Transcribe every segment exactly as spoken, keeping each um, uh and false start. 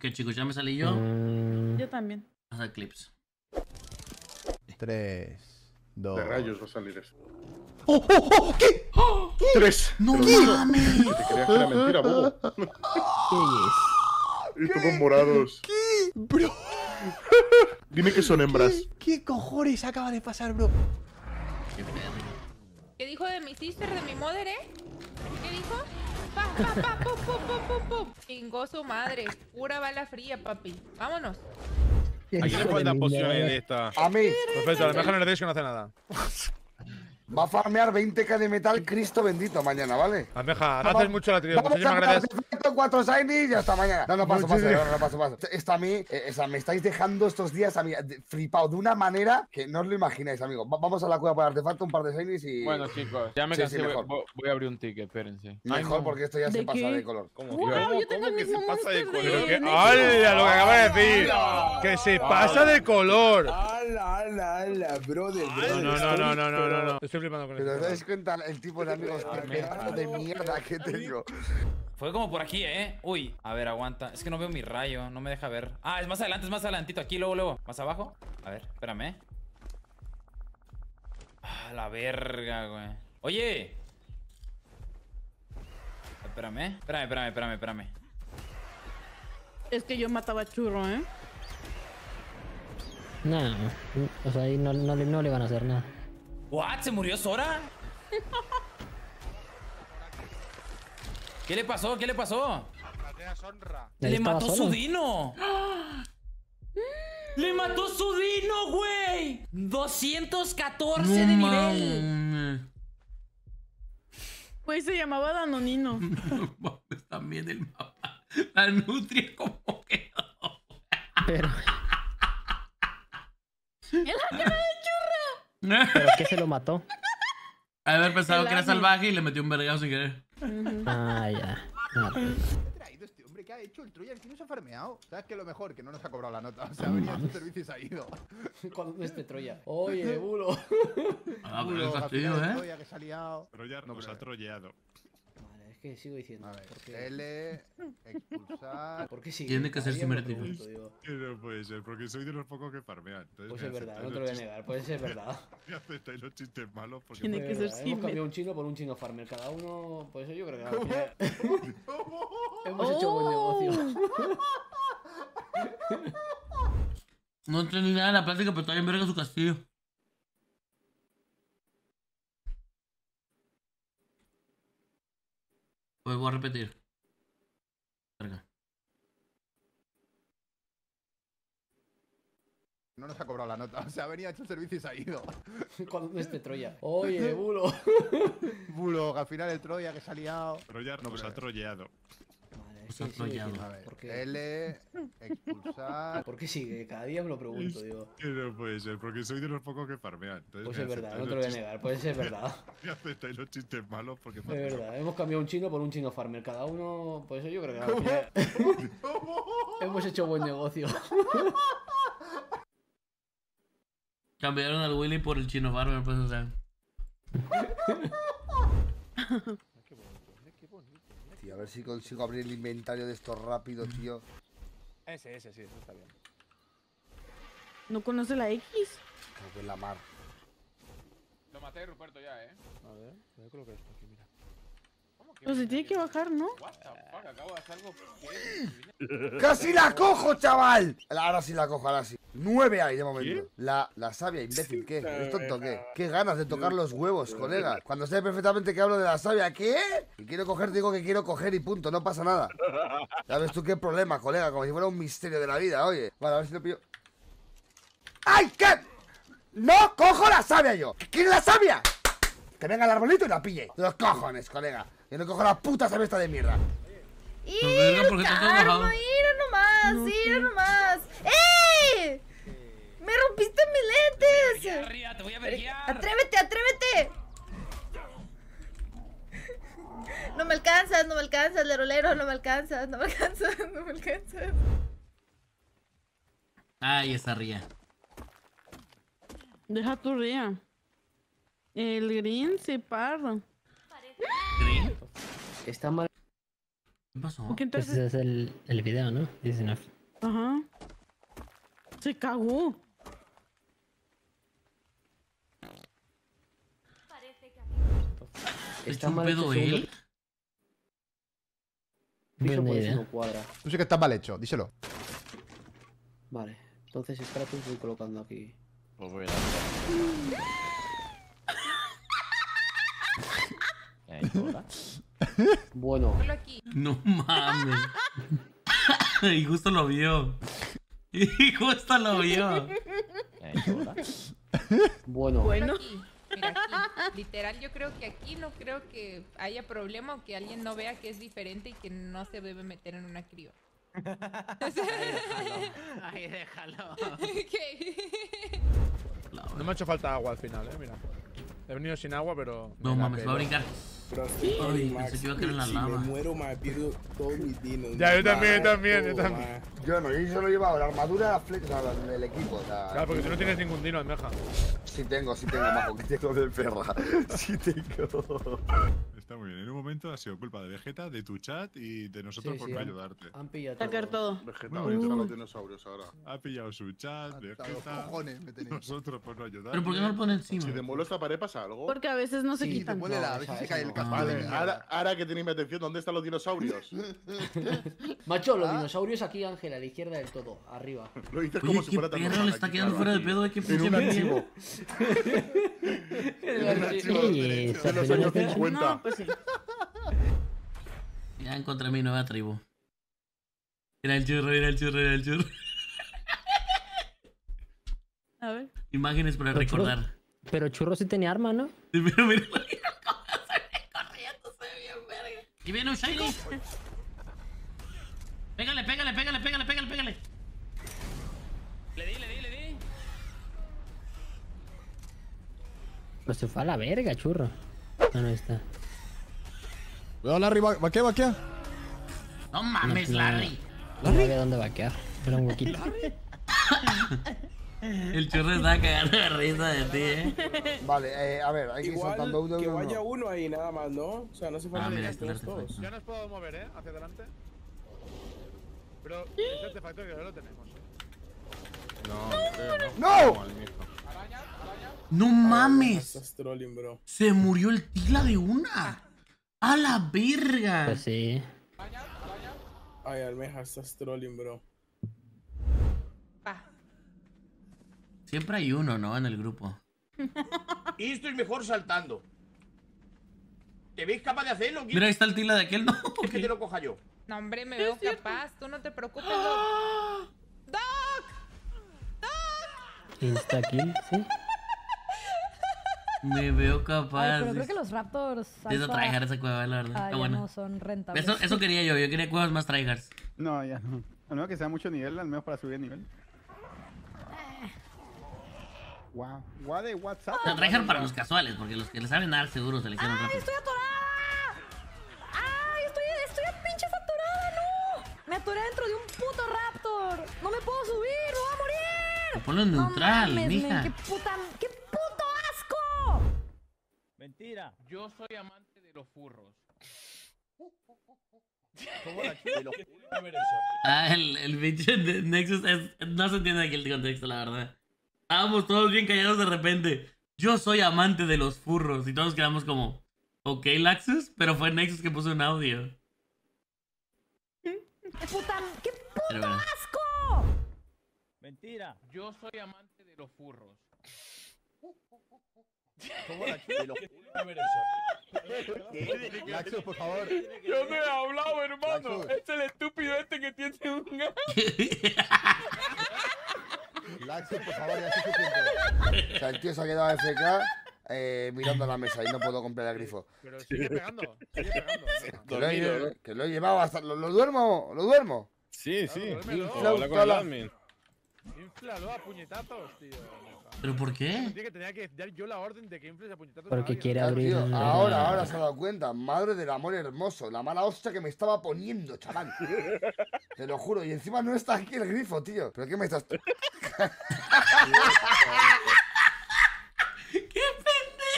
Que chicos, ya me salí yo. Mm. Yo también. Haz clips. Tres, dos. De rayos va a salir eso. ¡Oh, oh, oh! ¿Qué? ¿Qué? ¡Tres! ¡No Te lo digo. mames! Te creías que era mentira, bobo. ¿Qué Y todos morados. ¿Qué? Bro. Dime que son hembras. ¿Qué, ¿Qué cojones acaba de pasar, bro? Qué perro. ¿Qué dijo de mi sister, de mi mother, eh? ¿Qué dijo? Pa, pa, pa, pum, pum, pum, pum, pum. Chingó su madre. Pura bala fría, papi. Vámonos. ¿A quién le faltan pociones de esta? A mí. Perfecto, la mejor en el que no hace nada. Va a farmear veinte k de metal, Cristo bendito, mañana, ¿vale? Almeja, Vamos- haces mucho la trío. Vamos Muchísimas a gracias. perfecto, cuatro shinies y hasta mañana. No, no, paso, paso, no, no, paso, paso. Esto a mí, eh, o sea, me estáis dejando estos días a mí de- flipado de una manera que no os lo imagináis, amigo. Va- vamos a la cueva para artefacto, un par de shinies y… Bueno, chicos, ya me Sí, cansé. sí, voy, mejor. voy- voy a abrir un ticket, espérense. Mejor no. porque esto ya ¿De se pasa qué? de color. ¿Cómo? Wow, ¿Cómo? yo tengo el que se mismo pasa de monster color? de- ¿Qué? de- ¡Hala! Lo que acaba de decir. ¡Hala! Que se pasa de color. ¡Hala, hala, hala, brother! No, no, no, no, no, no, no, no. Estoy flipando con Pero os esto. dais cuenta el tipo de amigos pedazo de mierda que tengo. Fue como por aquí, ¿eh? Uy, a ver, aguanta. Es que no veo mi rayo, no me deja ver. Ah, es más adelante, es más adelantito. Aquí, luego, luego. ¿Más abajo? A ver, espérame. Ah, la verga, güey. Oye. Espérame, espérame, espérame, espérame, espérame. Es que yo mataba churro, ¿eh? No, o sea, ahí no, no, le- no le van a hacer nada. ¿What? ¿Se murió Sora? ¿Qué le pasó? ¿Qué le pasó? Ahí ¡Le estaba mató solo. su dino! ¡Le mató su dino, güey! doscientos catorce de nivel. mames. Pues se llamaba Danonino. No mames, también el mapa. La nutria como que no. Pero, ¡En la cara de churro! ¿pero qué se lo mató? Ha de haber pensado El que era ángel. salvaje y le metió un vergazo sin querer. Ah, ya. Ah, pues. ¿Qué ha traído este hombre? ¿Qué ha hecho? El Troyan que no se ha farmeado. ¿Sabes qué es lo mejor? Que no nos ha cobrado la nota. O sea, ha venido a su servicio y se ha ido. Cuando este Troya. Oye, bulo. Ah, pero Culo, el al fastidio, final el ¿eh? Troya que se ha liado. Troyar No, nos pero- ha troyeado. Vale, es que sigo diciendo. A ver, ¿por qué? L, expulsar. ¿Por qué sigue? Tiene que ser Cada día me lo simétrico. pregunto, digo. Que no puede ser, porque soy de los pocos que farmean. Entonces Pues me es verdad, aceptáis no te lo los voy a negar, puede ser verdad. chistes- me aceptáis los chistes malos porque Tiene Es que ser verdad, Hemos simétrico. cambiado un chino por un chino farmer. Cada uno, por eso yo creo que al final hemos hecho buen negocio. No entendí nada de la plática, pero está bien verga su castillo. Pues voy a repetir. Verga. No nos ha cobrado la nota. O sea, ha venido a su servicio y se ha ido. Cuando este Troya. Oye, bulo. Bulo, al final el Troya que se ha liado. Troyar No, nos pero- ha troyeado. Vale, Pues sí, ha sigo trollado. diciendo, A ver, ¿por qué? L, expulsar. ¿Por qué sigue? Cada día me lo pregunto, digo. Que no puede ser, porque soy de los pocos que farmean. Entonces Pues me es verdad, aceptáis no te lo los voy a negar, puede ser verdad. chistes- me aceptáis los chistes malos porque Es farmean. verdad, hemos cambiado un chino por un chino farmer. Cada uno, por eso yo creo que al final hemos hecho buen negocio. Cambiaron al Willy por el chino barber, pues, o sea. Tío, a ver si consigo abrir el inventario de esto rápido, tío. Ese, ese, sí, eso está bien. ¿No conoce la X? Creo que es la mar. Lo maté, Ruperto, ya, eh. A ver, yo creo que esto aquí, mira. ¿Cómo que? Pues se tiene que bajar, ¿no? What the fuck, acabo de hacer algo. ¿Qué? ¡Casi la cojo, chaval! Ahora sí la cojo, ahora sí. Nueve hay de momento. La, la sabia, imbécil, ¿qué? ¿Es tonto qué? ¿Qué ganas de tocar los huevos, colega? Cuando sé perfectamente que hablo de la sabia, ¿qué? Y quiero coger, digo que quiero coger y punto, no pasa nada. Ya ves tú qué problema, colega, como si fuera un misterio de la vida, oye. Vale, a ver si lo pillo. ¡Ay, qué! ¡No cojo la sabia yo! ¿Quién es la sabia? Que venga el arbolito y la pille. De los cojones, colega. Yo no cojo la puta sabia esta de mierda. verga, ¿por qué estás tan enojado? ¡Karma! ¡Mira nomás! No ¡Mira sé. nomás! ¡Ey! ¡Me rompiste mis lentes! Ría, te voy a verguiar. ¡Atrévete, atrévete! No me alcanzas, no me alcanzas, lerolero, no me alcanzas, no me alcanzas, no me alcanzas. Ay, esa ría. Deja tu ría. El green se parra. ¿Green? Está mal. ¿Qué pasó? ¿Por qué Pues entonces? ese es el, el video, ¿no? Dicen. Ajá. Se cagó. ¿Se Está echó un mal pedo hecho, segundo él? Buena por eso idea. no cuadra. Tú sí que estás mal hecho, díselo. Vale, entonces espérate, estoy colocando aquí. Pues voy a dar. Bueno. Ponlo aquí. No mames. Y justo lo vio. Y justo lo vio. Bueno. Ponlo aquí. Mira, aquí. Literal, yo creo que aquí no creo que haya problema o que alguien no vea que es diferente y que no se debe meter en una crío. Ahí déjalo. ¿Qué? No me ha hecho falta agua al final, eh, mira. He venido sin agua, pero. No mames, va a brincar. Pero estoy Ay, Max, pensé que iba a caer en la si lava. me muero, me pierdo todos mis dinos. Ya, yo también, yo Todo, también, yo todo, también. ma. Yo no, yo solo he llevado la armadura, la flecha del equipo. O sea, Claro, porque tú no tienes ningún dino, almeja. Sí tengo, sí tengo, majo, que tengo de perra. Sí tengo. Está muy bien. En un momento ha sido culpa de Vegeta, de tu chat y de nosotros Sí, por sí, no han- ayudarte. Han pillado Sacar todo. Vegeta, Muy ¿dónde están bonito. los dinosaurios ahora? Ha pillado su chat, Hasta los Vegeta. cojones me tenéis. Nosotros por no ayudarte. ¿Pero por qué no lo pone encima? Si demuelo esta pared pasa algo. Porque a veces no se Sí, Te quitan. muele No, la, a ver esa- si se esa cae el no. casco. Vale, de mierda. ahora, ahora que tenéis mi atención, ¿dónde están los dinosaurios? Macho, los Ah. dinosaurios aquí, Ángel, a la izquierda del todo, arriba. Lo dices Oye, como si qué fuera tan perro normal le está aquí, quedando claro, fuera de aquí. pedo de que En un funcione bien. archivo. En un archivo Sí, esa de los primera años fecha. cincuenta. No, pues sí. Ya encontré mi nueva tribu. Mira el churro, mira el churro, mira el churro. A ver. Imágenes para Pero churro- recordar. Pero Churro sí tenía arma, ¿no? Sí, pero mira, mira cómo se ve corriendo, se ve bien verga. Y viene un shiny. Pégale, pégale, pégale, pégale, pégale, pégale. Le di, le di, le di. Pues se fue a la verga, Churro. Ah, no, ahí está. Cuidado, Larry, vaquea, vaquea. No mames, No, no. Larry. No había dónde vaquear. Era un huequito. El churro está cagando de risa de ti, eh. Vale, eh, a ver, hay que ir Igual saltando uno que uno. vaya uno. uno ahí nada más, ¿no? O sea, no hace falta Ah, que mira, este es el estemos todos. artefacto. Ya nos puedo mover, eh, hacia adelante. Pero este artefacto que ya lo tenemos. No, no creo, ¿no? ¡No! Mal, mijo. No mames. Estás trolling, bro. Se murió el tila de una. A la verga. Pues sí. Ay, almeja, estás trolling, bro. Va. Siempre hay uno, ¿no? En el grupo. Y estoy mejor saltando. ¿Te ves capaz de hacerlo? Mira, ahí está el tila de aquel, ¿no? ¿Quieres que te lo coja yo? No, hombre, me veo capaz. Tú no te preocupes, Doc. ¡Doc! Insta kill, sí. Me veo capaz. Ay, pero creo que los Raptors Sí, eso alfa, tryhard esa cueva, la verdad. ah, Está ya buena. no son rentables. Eso, eso quería yo, yo quería cuevas más tryhards. No, ya no. Al menos que sea mucho nivel, al menos para subir el nivel. Wow. Wow de WhatsApp. O sea, tryhard para los casuales, porque los que le saben dar seguro se le hicieron ¡Ay, rápido. estoy atorada! ¡Ay, estoy, estoy a pinches atorada, no! Me atoré dentro de un puto Raptor. No me puedo subir, me voy a morir. Ponlo en neutral, no mames, mija. men, qué puta, qué puto asco. Mentira. Yo soy amante de los furros. Ah, el, el bicho de Nexus es, no se entiende aquí el contexto, la verdad. Estábamos todos bien callados de repente. Yo soy amante de los furros. Y todos quedamos como, ok, Laxus, pero fue Nexus que puso un audio. ¡Qué puta, qué puto Pero bueno. asco! Mentira. Yo soy amante de los furros. Laxus, por favor. Yo no he hablado, hermano. Laxus. Es el estúpido este que tiene un Laxus, por favor, ya es suficiente. O sea, el tío se ha quedado A F K eh, mirando la mesa y no puedo comprar el grifo. Pero sigue pegando, sigue pegando. Que lo, he, que lo he llevado hasta... ¿Lo, lo duermo? ¿Lo duermo? Sí, sí. Infla un tola. Inflalo a puñetazos, tío. ¿Pero por qué? Tío, que tenía que dar yo la orden de que infles a puñetazos. Porque a alguien. quiere Ah, abrir. tío, un- ahora, ahora se ha dado cuenta. Madre del amor hermoso. La mala hostia que me estaba poniendo, chaval. Te lo juro. Y encima no está aquí el grifo, tío. ¿Pero qué me estás...? ¡Qué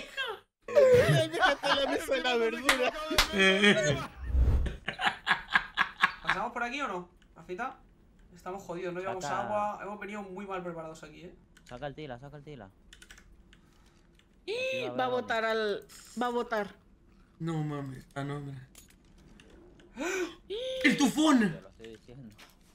pendejo! Déjate la mesa de la verdura. aquí o no? ¿Rafita? Estamos jodidos, no llevamos Saca- agua. Hemos venido muy mal preparados aquí, eh. Saca el tila, saca el tila. Y va a votar al... Va a votar. No mames, está nombre. ¡El tufón! Te lo estoy diciendo.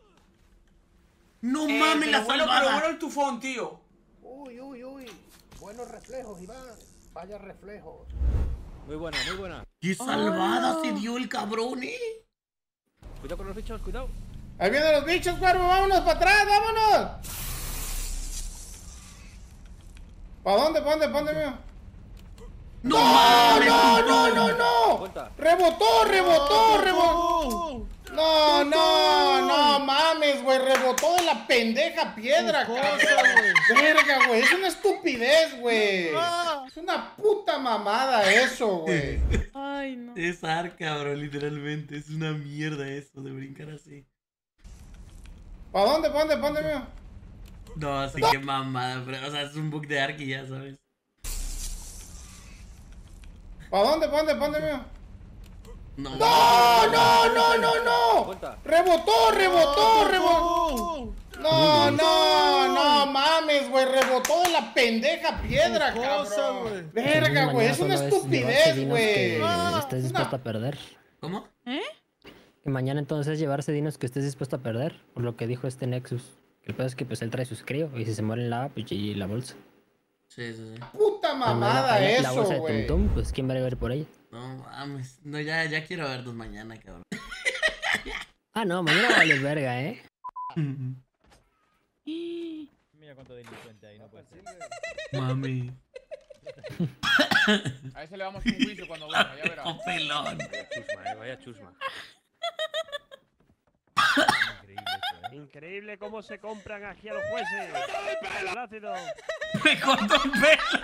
¡No Eh, mames, pero la bueno, salvada! pero bueno el tufón, tío. Uy, uy, uy. Buenos reflejos, Iván. Vaya reflejos. Muy buena, muy buena. ¡Qué salvada se dio el cabrón, eh! Cuidado con los bichos, cuidado. Ahí vienen los bichos, cuervo. Vámonos para atrás, vámonos. ¿Para dónde? ¿Para dónde? ¿Para dónde, mío? ¡No, ¡No, no, no, no, no! Cuenta. ¡Rebotó, rebotó, rebotó! No, no, no mames, güey. Rebotó de la pendeja piedra, cabrón. Verga, güey. Es una estupidez, güey. Es una puta mamada eso, güey. Ay, no. Es arca, bro, literalmente. Es una mierda eso de brincar así. ¿Para dónde? ¿Para dónde? ¿Para dónde, mío? No, sí que mamada, pero, o sea, es un bug de arca y ya sabes. ¿Para dónde? ¿Para dónde? ¿Para dónde, mío? No, ¡No, no, no, no, no! Cuenta. ¡Rebotó, rebotó, rebotó! No, no, no mames, güey. Rebotó de la pendeja piedra, cabrón. Verga, güey. Es una estupidez, güey. Estés dispuesto a perder. ¿Cómo? ¿Eh? Que mañana entonces llevarse dinos que estés dispuesto a perder. Por lo que dijo este Nexus. Que el pedo es que pues él trae sus críos. Y si se muere en lava, pues y la bolsa. Sí, sí, sí. Puta mamada la, la eso, bolsa de güey. Tum Tum, pues quién va a ver por ella. No mames. No, ya, ya quiero verlos mañana, cabrón. Ah, no, mañana vale verga, eh. Mira cuánto delincuente ahí, no puede ser. Mami. A ese le damos un juicio cuando venga, ya verás. Oh, pelón. Vaya chusma, eh, vaya chusma. Increíble eso, eh. Increíble cómo se compran aquí a los jueces. ¡El ácido! Me cortó el pelo.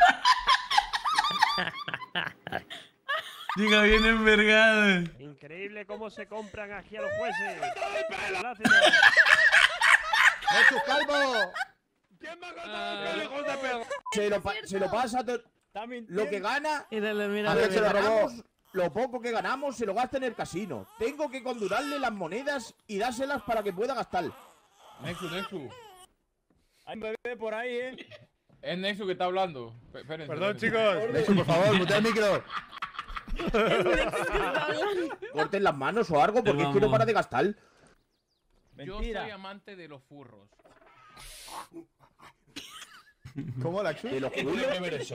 Diga bien envergada. Increíble cómo se compran aquí a los jueces. ¡El ácido! ¡Jesús Calvo! ¿Quién me ha cortado el pelo, hijo de perra? Se lo, pa- se lo pasa to- lo que gana. Y dale, mira, A ver, mira, se lo mira. robó. Lo poco que ganamos se lo gasta en el casino. Tengo que condurarle las monedas y dárselas para que pueda gastar. Nexus, Nexus. Hay un bebé por ahí, eh. Es Nexus que está hablando. P- espérense, Perdón, espérense. chicos. Nexus, por favor, mutea el micro. Corten las manos o algo porque es que no para de gastar. Yo soy amante de los furros. ¿Cómo, Laxus? De los culos.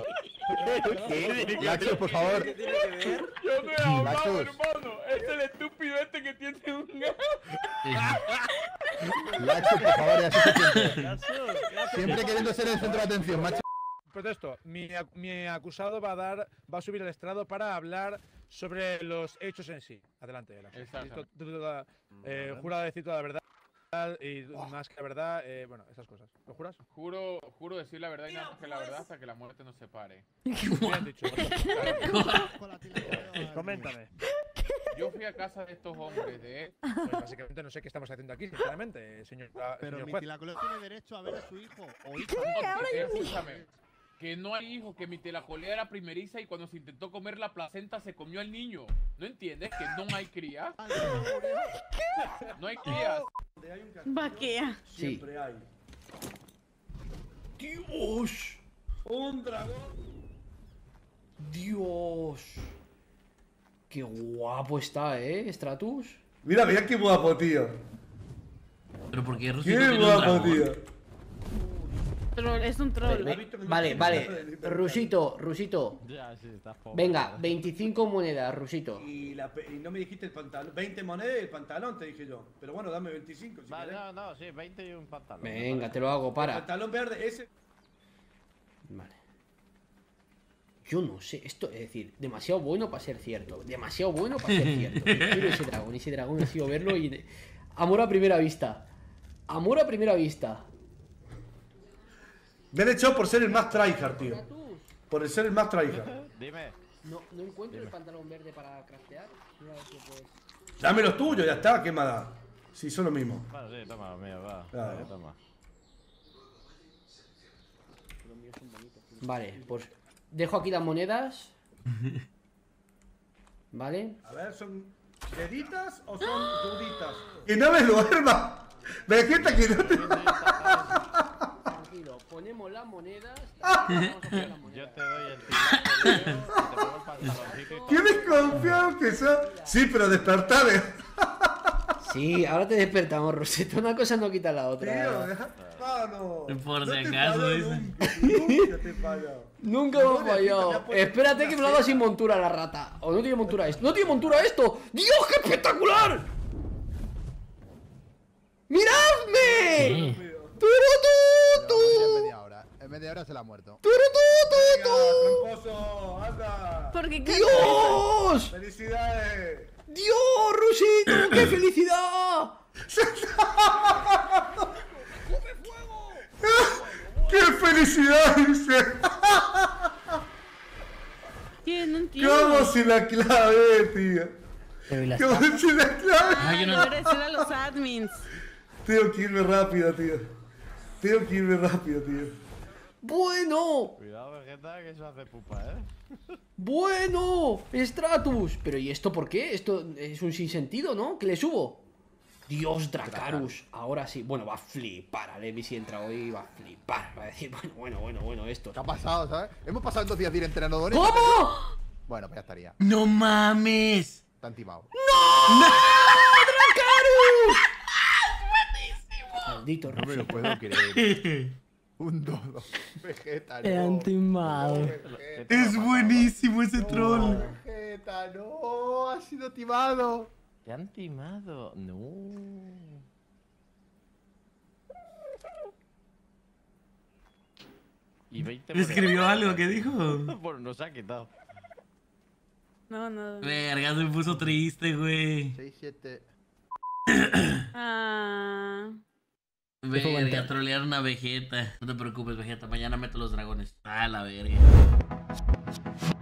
Laxus, por favor. Yo no he hablado, Laxus. hermano. Es el estúpido este que tiene un... Laxus, por favor, ya es suficiente. Gracias, gracias. Siempre queriendo ser el centro de atención, macho. Protesto. Mi, ac- mi acusado va a dar, va a subir al estrado para hablar sobre los hechos en sí. Adelante, Laxus. Exacto. Tú- tú- tú- eh, jura decir toda la verdad y más que la verdad, eh, bueno, esas cosas. ¿Lo juras? Juro, juro decir la verdad y nada más que la verdad hasta que la muerte nos separe. Bien dicho. Coméntame. Yo fui a casa de estos hombres de... Pues básicamente no sé qué estamos haciendo aquí, sinceramente, señor, Pero señor mi juez. Tilacoleo tiene derecho a ver a su hijo o hija. No, que- escúchame, que no hay hijo, que mi telacolea era primeriza y cuando se intentó comer la placenta se comió al niño. ¿No entiendes? Que no hay crías. No hay crías. Vaquea. Siempre hay. Dios. Un dragón. Dios. Qué guapo está, ¿eh, Stratus? Mira, mira qué guapo, tío. Pero porque Qué Rusito tiene un guapo, dragón. tío. Troll, es un troll. Vale, vale. Rusito, Rusito. Ya, sí, está poco. Venga, veinticinco monedas, Rusito. Y, la pe- y no me dijiste el pantalón. veinte monedas y el pantalón, te dije yo. Pero bueno, dame veinticinco si Vale, querés. no, no, sí, veinte y un pantalón. Venga, te lo hago, El para. pantalón verde, ese. Vale. Yo no sé, esto es decir, demasiado bueno para ser cierto. Demasiado bueno para ser cierto. Quiero ese dragón, ese dragón ha sido verlo y. de- Amor a primera vista. Amor a primera vista. Me han echado por ser el más tryhard, tío. Por el ser el más tryhard. Dime. No, no encuentro el pantalón verde para craftear. Mira a ver si puedes. Dame los tuyos, ya está, ¿qué más da? Sí, son lo mismo. Bueno, sí, toma, mía, va. Claro. Vale, toma. Vale, pues dejo aquí las monedas. Vale. A ver, son. ¿Deditas o son duditas? ¡Que no me duerma! ¡Vegeta, que no te... Tranquilo, ponemos las monedas. Yo te doy el tilazo, Leo, te pongo el pantaloncito y todo. ¡Qué desconfiado que son! Sí, pero despertame. Sí, ahora te despertamos, Rosetta. Una cosa no quita la otra. Tío, deja- mano. Por No si te acaso, fallo dice. nunca, Nunca te he fallado. Nunca hemos Joder, fallado. te ha puesto Espérate que me lo haga sin montura la rata. O no tiene montura esto. ¡No tiene montura esto! ¡Dios, qué espectacular! ¡Miradme! ¡Turututu! En media hora. En media hora se la ha muerto. ¡Turututu! ¡Tramposo! ¡Anda! Porque ¡Dios! ¡Felicidades! ¡Dios, Rusito! ¡Qué felicidad! ¡Qué felicidad, dice! ¿Qué? No entiendo. ¿Cómo si la clave, tío? Pero ¿y las ¿Cómo tapas? si la clave? Ah, yo no- Debería decir a los admins. Tengo que irme rápido, tío. Tengo que irme rápido, tío. Bueno, Cuidado, Vegeta, que eso hace pupa, ¿eh? bueno, Stratus. Pero ¿y esto por qué? Esto es un sinsentido, ¿no? ¿Que le subo? Dios, Dracarus. Ahora sí. Bueno, va a flipar. Alevi si entra hoy va a flipar. Va a decir, bueno, bueno, bueno, bueno, esto. ¿Qué ha pasado, sabes? Hemos pasado dos días de ir entrenadores. ¿Cómo? Bueno, pues ya estaría. ¡No mames! Están timados. ¡No! ¡Dracarus! Maldito No me lo Rusito. puedo creer. Un dodo. Vegeta, no. Te han timado. Vegeta, Es buenísimo ese troll. Vegeta, no. Ha sido timado. ¿Te han timado? No. Y veinte ¿Escribió algo? ¿Qué dijo? Bueno, nos ha quitado. No, no. Verga, se puso triste, güey. seis, siete. Ah. Verga, trolearon a Vegeta. No te preocupes, Vegeta. Mañana meto los dragones. Ah, la verga.